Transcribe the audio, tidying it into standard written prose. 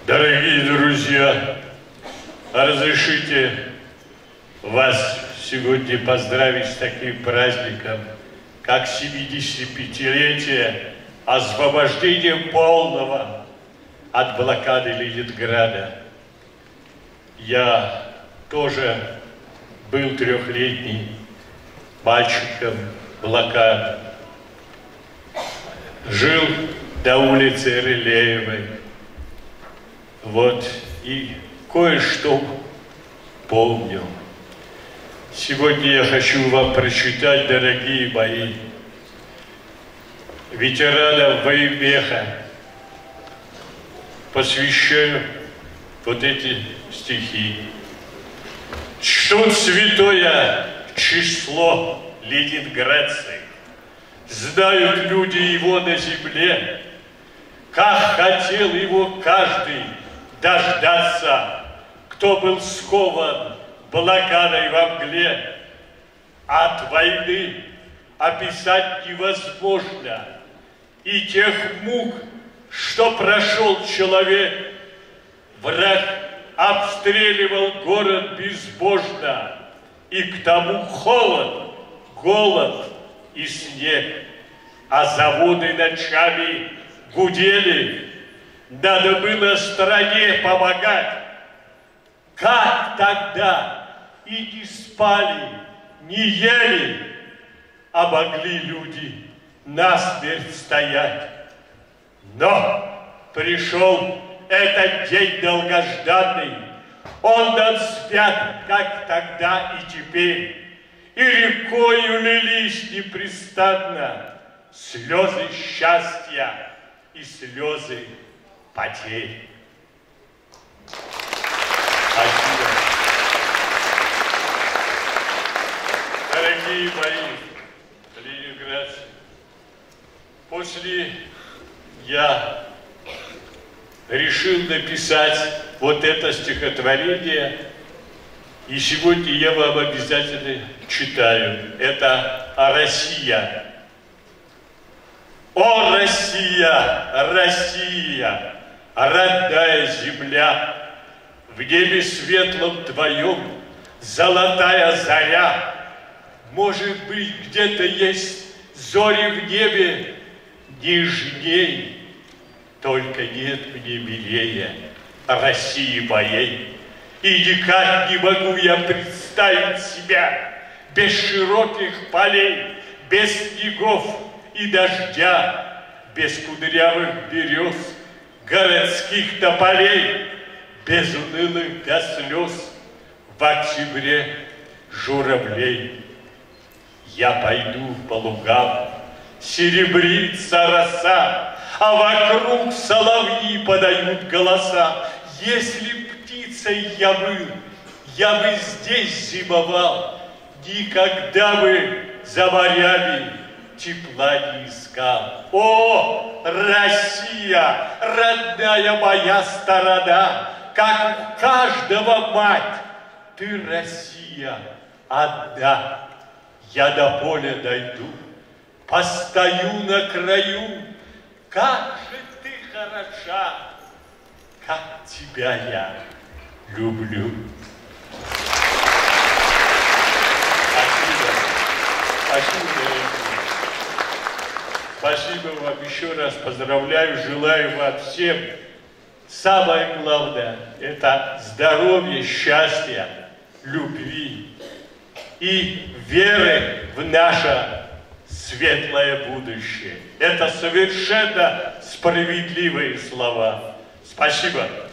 Дорогие друзья, разрешите вас сегодня поздравить с таким праздником, как 75-летие освобождения полного от блокады Ленинграда. Я тоже был 3-летний мальчиком блокады. Жил до улицы Рылеевой. Вот, и кое-что помню. Сегодня я хочу вам прочитать, дорогие мои, ветеранам военмеха. Посвящаю вот эти стихи. Чтут святое число ленинградцы, знают люди его на земле, как хотел его каждый дождаться, кто был скован блокадой во мгле. От войны описать невозможно и тех мук, что прошел человек. Враг обстреливал город безбожно, и к тому холод, голод и снег. А заводы ночами гудели, надо было стране помогать. Как тогда и не спали, не ели, а могли люди насмерть стоять. Но пришел этот день долгожданный, он нам свят, как тогда и теперь, и рекою лились непрестанно слезы счастья и слезы потерь. Спасибо. Дорогие мои ленинградцы, после я решил написать вот это стихотворение, и сегодня я вам обязательно читаю. Это о России. О, Россия, Россия, родная земля, в небе светлом твоем золотая заря. Может быть, где-то есть зори в небе нежней, только нет мне милее России моей. И никак не могу я представить себя без широких полей, без снегов и дождя, без кудрявых берез, городских тополей, без унылых до слез в октябре журавлей. Я пойду по лугам, серебрится роса, а вокруг соловьи подают голоса. Если птицей я бы здесь зимовал, никогда бы за морями тепла не искал. О, Россия, родная моя сторона, как у каждого мать, ты, Россия, одна. Я до поля дойду, постою на краю, как же ты хороша, как тебя я люблю. Спасибо. Спасибо, дорогие. Спасибо вам еще раз, поздравляю, желаю вам всем. Самое главное – это здоровье, счастья, любви и веры в наше светлое будущее. Это совершенно справедливые слова. Спасибо.